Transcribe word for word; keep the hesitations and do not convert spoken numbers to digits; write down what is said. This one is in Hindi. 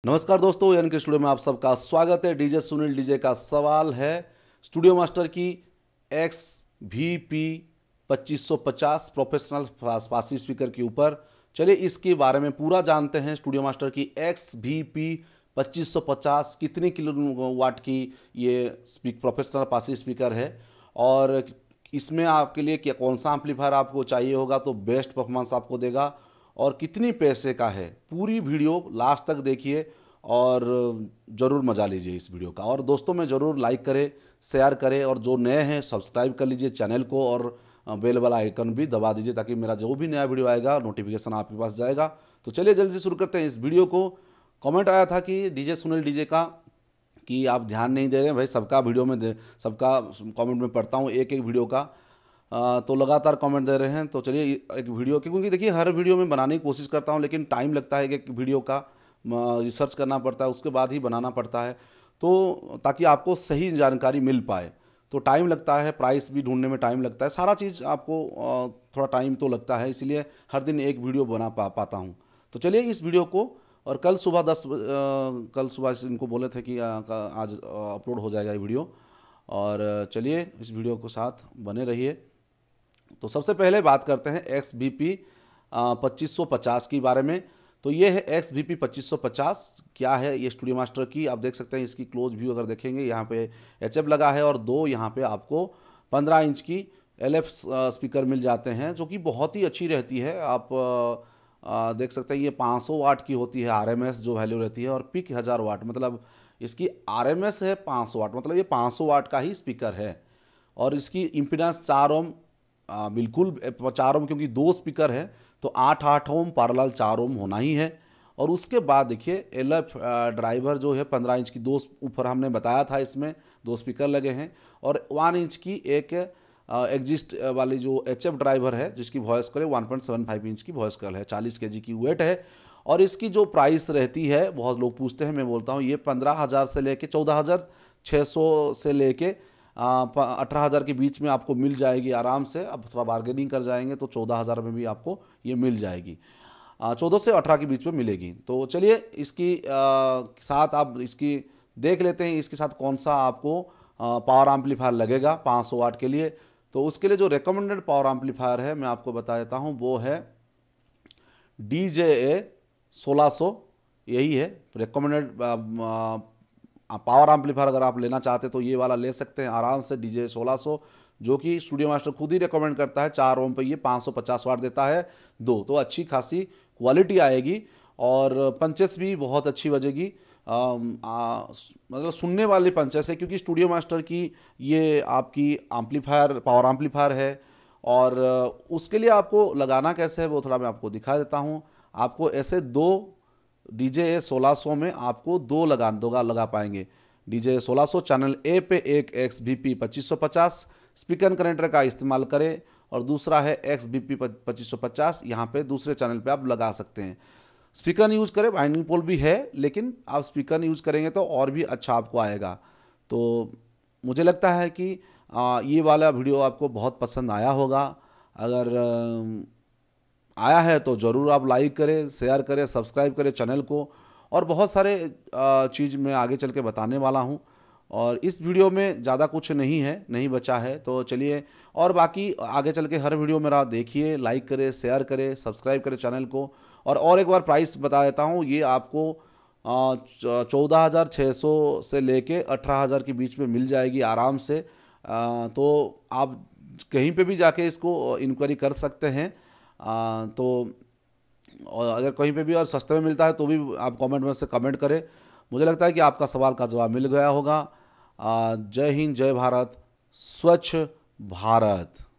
नमस्कार दोस्तों, एन के स्टूडियो में आप सबका स्वागत है। डीजे सुनील डीजे का सवाल है स्टूडियो मास्टर की एक्स वी पी पच्चीस सौ पचास प्रोफेशनल पासिव स्पीकर के ऊपर। चलिए इसके बारे में पूरा जानते हैं। स्टूडियो मास्टर की एक्स वी पी पच्चीस सौ पचास कितने किलो वाट की ये स्पीक प्रोफेशनल पासिव स्पीकर है और इसमें आपके लिए क्या कौन सा एम्पलीफायर आपको चाहिए होगा तो बेस्ट परफॉर्मेंस आपको देगा और कितनी पैसे का है। पूरी वीडियो लास्ट तक देखिए और ज़रूर मज़ा लीजिए इस वीडियो का। और दोस्तों में ज़रूर लाइक करें, शेयर करें और जो नए हैं सब्सक्राइब कर लीजिए चैनल को और बेल वाला आइकन भी दबा दीजिए ताकि मेरा जो भी नया वीडियो आएगा नोटिफिकेशन आपके पास जाएगा। तो चलिए जल्दी से शुरू करते हैं इस वीडियो को। कमेंट आया था कि डीजे सुनील डीजे का कि आप ध्यान नहीं दे रहे हैं। भाई सबका वीडियो में दे सबका कमेंट में पढ़ता हूँ, एक एक वीडियो का आ, तो लगातार कमेंट दे रहे हैं। तो चलिए एक वीडियो क्योंकि देखिए हर वीडियो में बनाने की कोशिश करता हूं लेकिन टाइम लगता है कि वीडियो का रिसर्च करना पड़ता है, उसके बाद ही बनाना पड़ता है तो ताकि आपको सही जानकारी मिल पाए। तो टाइम लगता है, प्राइस भी ढूंढने में टाइम लगता है, सारा चीज़ आपको थोड़ा टाइम तो लगता है, इसलिए हर दिन एक वीडियो बना पा पाता हूँ। तो चलिए इस वीडियो को और कल सुबह दस कल सुबह इनको बोले थे कि आज अपलोड हो जाएगा ये वीडियो। और चलिए इस वीडियो के साथ बने रहिए। तो सबसे पहले बात करते हैं एक्स वी पी पच्चीस सौ पचास के बारे में। तो ये है एक्स वी पी पच्चीस सौ पचास। क्या है ये स्टूडियो मास्टर की, आप देख सकते हैं इसकी क्लोज व्यू अगर देखेंगे यहाँ पे एच एफ लगा है और दो यहाँ पे आपको पंद्रह इंच की एल एफ स्पीकर मिल जाते हैं जो कि बहुत ही अच्छी रहती है। आप आ, देख सकते हैं ये पाँच सौ वाट की होती है आर एम एस जो वैल्यू रहती है और पिक हज़ार वाट, मतलब इसकी आर एम एस है पाँच सौ वाट, मतलब ये पाँच सौ वाट का ही स्पीकर है। और इसकी इम्पीडेंस चार ओम आ, बिल्कुल चार ओम, क्योंकि दो स्पीकर है तो आठ आठ ओम पैरेलल चार ओम होना ही है। और उसके बाद देखिए एल एफ ड्राइवर जो है पंद्रह इंच की दो ऊपर हमने बताया था, इसमें दो स्पीकर लगे हैं और वन इंच की एक एग्जिस्ट वाली जो एच एफ ड्राइवर है जिसकी वॉइस कॉल है one point seven five inch की वॉइस कॉल है, चालीस के जी की वेट है। और इसकी जो प्राइस रहती है, बहुत लोग पूछते हैं, मैं बोलता हूँ ये पंद्रह हज़ार से लेके चौदह हज़ार छः सौ से लेके अठारह हज़ार के बीच में आपको मिल जाएगी आराम से। अब थोड़ा बार्गेनिंग कर जाएंगे तो चौदह हज़ार में भी आपको ये मिल जाएगी, चौदह से अठारह के बीच में मिलेगी। तो चलिए इसकी आ, साथ आप इसकी देख लेते हैं इसके साथ कौन सा आपको आ, पावर एम्पलीफायर लगेगा पाँच सौ वाट के लिए। तो उसके लिए जो रिकमेंडेड पावर एम्पलीफायर है मैं आपको बता देता हूँ, वो है डी जे ए सोलह सौ। यही है रिकमेंडेड पावर एम्पलीफायर। अगर आप लेना चाहते तो ये वाला ले सकते हैं आराम से, डीजे सोलह सौ, जो कि स्टूडियो मास्टर खुद ही रिकमेंड करता है। चार ओम पे ये पाँच सौ पचास वाट देता है दो, तो अच्छी खासी क्वालिटी आएगी और पंचेस भी बहुत अच्छी बजेगी। मतलब सुनने वाली पंचेस है क्योंकि स्टूडियो मास्टर की ये आपकी एम्पलीफायर पावर एम्पलीफायर है। और उसके लिए आपको लगाना कैसे है वो थोड़ा मैं आपको दिखा देता हूँ। आपको ऐसे दो डीजे ए सोलह सौ में आपको दो लगा दोगा लगा पाएंगे। डीजे सोलह सौ चैनल ए पे एक एक्स वी पी पच्चीस सौ पचास स्पीकर कनेक्टर का इस्तेमाल करें और दूसरा है एक्स वी पी पच्चीस सौ पचास, यहाँ पे दूसरे चैनल पे आप लगा सकते हैं। स्पीकर यूज़ करें, बाइंडिंग पोल भी है लेकिन आप स्पीकर यूज़ करेंगे तो और भी अच्छा आपको आएगा। तो मुझे लगता है कि आ, ये वाला वीडियो आपको बहुत पसंद आया होगा। अगर आया है तो ज़रूर आप लाइक करें, शेयर करें, सब्सक्राइब करें चैनल को। और बहुत सारे चीज़ मैं आगे चल के बताने वाला हूं और इस वीडियो में ज़्यादा कुछ नहीं है, नहीं बचा है। तो चलिए और बाकी आगे चल के हर वीडियो मेरा देखिए, लाइक करें, शेयर करें, सब्सक्राइब करें चैनल को। और और एक बार प्राइस बता देता हूँ, ये आपको चौदह हज़ार छः सौ से लेके अठारह हज़ार के बीच में मिल जाएगी आराम से। आ, तो आप कहीं पे भी जाके इसको इंक्वायरी कर सकते हैं। आ, तो और अगर कहीं पे भी और सस्ते में मिलता है तो भी आप कमेंट में से कमेंट करें। मुझे लगता है कि आपका सवाल का जवाब मिल गया होगा। जय हिंद, जय भारत, स्वच्छ भारत।